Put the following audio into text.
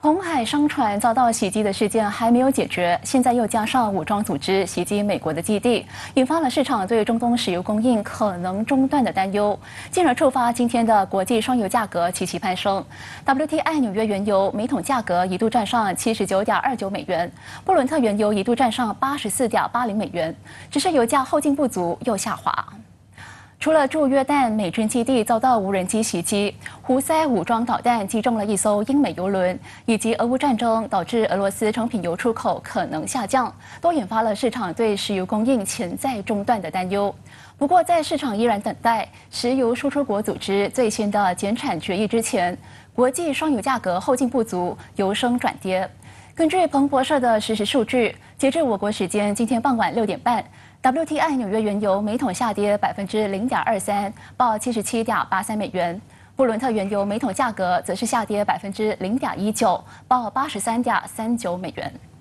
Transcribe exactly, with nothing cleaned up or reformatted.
红海商船遭到袭击的事件还没有解决，现在又加上武装组织袭击美国的基地，引发了市场对中东石油供应可能中断的担忧，进而触发今天的国际双油价格齐齐攀升。W T I 纽约原油每桶价格一度站上七十九点二九美元，布伦特原油一度站上八十四点八零美元，只是油价后劲不足，又下滑。 除了驻约旦美军基地遭到无人机袭击，胡塞武装导弹击中了一艘英美油轮，以及俄乌战争导致俄罗斯成品油出口可能下降，都引发了市场对石油供应潜在中断的担忧。不过，在市场依然等待石油输出国组织最新的减产决议之前，国际双油价格后劲不足，由升转跌。根据彭博社的实时数据，截至我国时间今天傍晚六点半。 W T I 纽约原油每桶下跌百分之零点二三，报七十七点八三美元；布伦特原油每桶价格则是下跌百分之零点一九，报八十三点三九美元。